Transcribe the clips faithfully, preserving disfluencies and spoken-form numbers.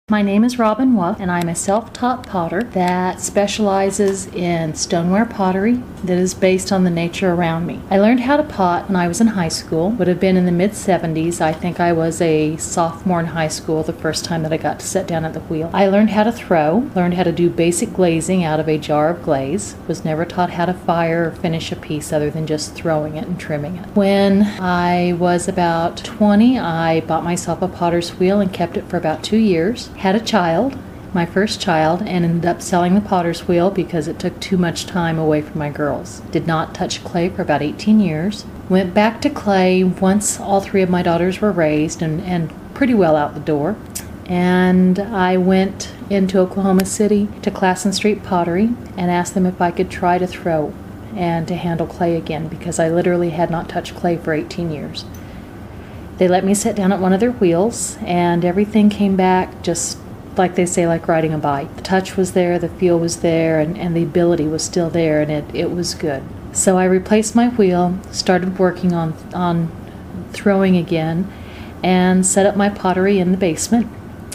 My name is Robin Wuff, and I'm a self-taught potter that specializes in stoneware pottery that is based on the nature around me. I learned how to pot when I was in high school. Would have been in the mid seventies. I think I was a sophomore in high school the first time that I got to sit down at the wheel. I learned how to throw, learned how to do basic glazing out of a jar of glaze. Was never taught how to fire or finish a piece other than just throwing it and trimming it. When I was about twenty, I bought myself a potter's wheel and kept it for about two years. Had a child, my first child, and ended up selling the potter's wheel because it took too much time away from my girls. Did not touch clay for about eighteen years. Went back to clay once all three of my daughters were raised and, and pretty well out the door. And I went into Oklahoma City to Classen Street Pottery and asked them if I could try to throw and to handle clay again, because I literally had not touched clay for eighteen years. They let me sit down at one of their wheels, and everything came back just like they say, like riding a bike. The touch was there, the feel was there, and, and the ability was still there, and it, it was good. So I replaced my wheel, started working on, on throwing again, and set up my pottery in the basement,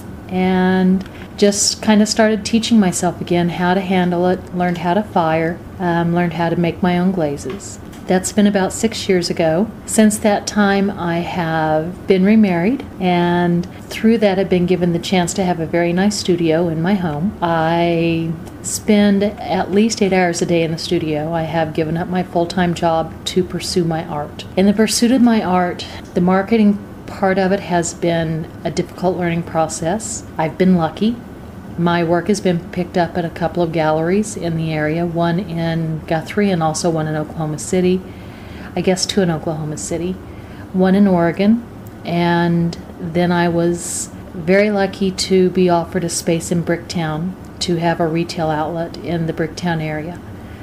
and just kind of started teaching myself again how to handle it, learned how to fire, um, learned how to make my own glazes. That's been about six years ago. Since that time, I have been remarried, and through that I've been given the chance to have a very nice studio in my home. I spend at least eight hours a day in the studio. I have given up my full-time job to pursue my art. In the pursuit of my art, the marketing part of it has been a difficult learning process. I've been lucky. My work has been picked up at a couple of galleries in the area, one in Guthrie and also one in Oklahoma City. I guess two in Oklahoma City, one in Oregon, and then I was very lucky to be offered a space in Bricktown to have a retail outlet in the Bricktown area.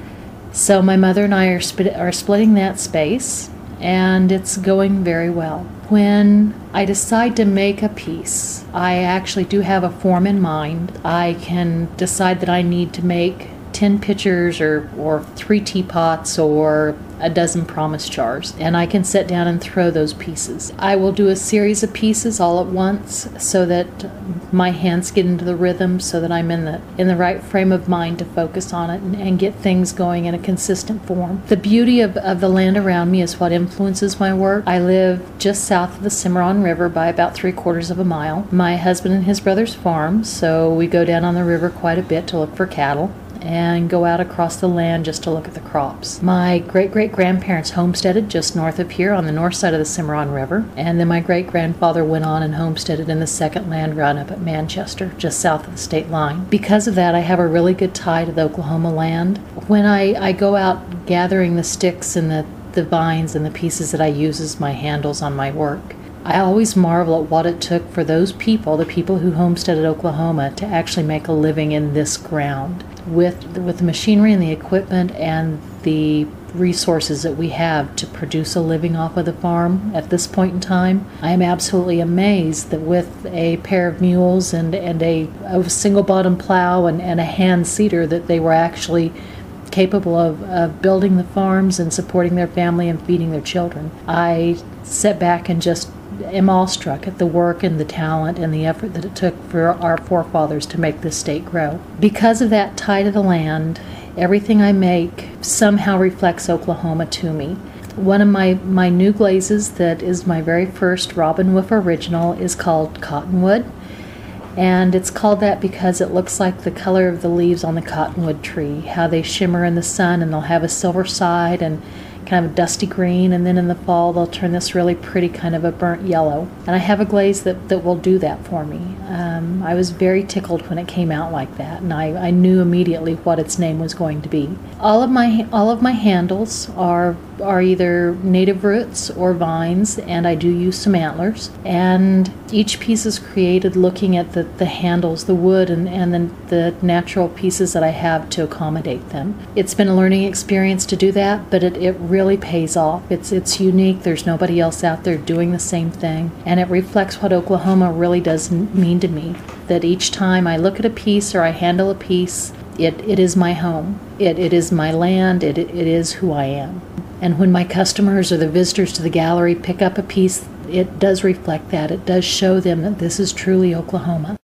So my mother and I are, split, are splitting that space, and it's going very well. When I decide to make a piece, I actually do have a form in mind. I can decide that I need to make ten pitchers or, or three teapots or a dozen promise jars, and I can sit down and throw those pieces. I will do a series of pieces all at once so that my hands get into the rhythm, so that I'm in the in the right frame of mind to focus on it and, and get things going in a consistent form. The beauty of, of the land around me is what influences my work. I live just south of the Cimarron River by about three quarters of a mile. My husband and his brothers farm, so we go down on the river quite a bit to look for cattle and go out across the land just to look at the crops. My great-great-grandparents homesteaded just north of here on the north side of the Cimarron River, and then my great-grandfather went on and homesteaded in the second land run up at Manchester, just south of the state line. Because of that, I have a really good tie to the Oklahoma land. When I, I go out gathering the sticks and the, the vines and the pieces that I use as my handles on my work, I always marvel at what it took for those people, the people who homesteaded Oklahoma, to actually make a living in this ground. With, with the machinery and the equipment and the resources that we have to produce a living off of the farm at this point in time, I am absolutely amazed that with a pair of mules and, and a, a single bottom plow and, and a hand seeder that they were actually capable of, of building the farms and supporting their family and feeding their children. I sit back and just am awestruck at the work and the talent and the effort that it took for our forefathers to make this state grow. Because of that tie to the land, everything I make somehow reflects Oklahoma to me. One of my, my new glazes that is my very first Robin Wuff original is called Cottonwood. And it's called that because it looks like the color of the leaves on the cottonwood tree, how they shimmer in the sun, and they'll have a silver side and kind of a dusty green, and then in the fall they'll turn this really pretty kind of a burnt yellow. And I have a glaze that, that will do that for me. Um, I was very tickled when it came out like that, and I, I knew immediately what its name was going to be. All of my all of my handles are are either native roots or vines, and I do use some antlers. And each piece is created looking at the, the handles, the wood, and, and the, the natural pieces that I have to accommodate them. It's been a learning experience to do that, but it, it really pays off. It's, it's unique. There's nobody else out there doing the same thing, and it reflects what Oklahoma really does mean to me. That each time I look at a piece or I handle a piece, it, it is my home. It, it is my land. It, it is who I am. And when my customers or the visitors to the gallery pick up a piece, it does reflect that. It does show them that this is truly Oklahoma.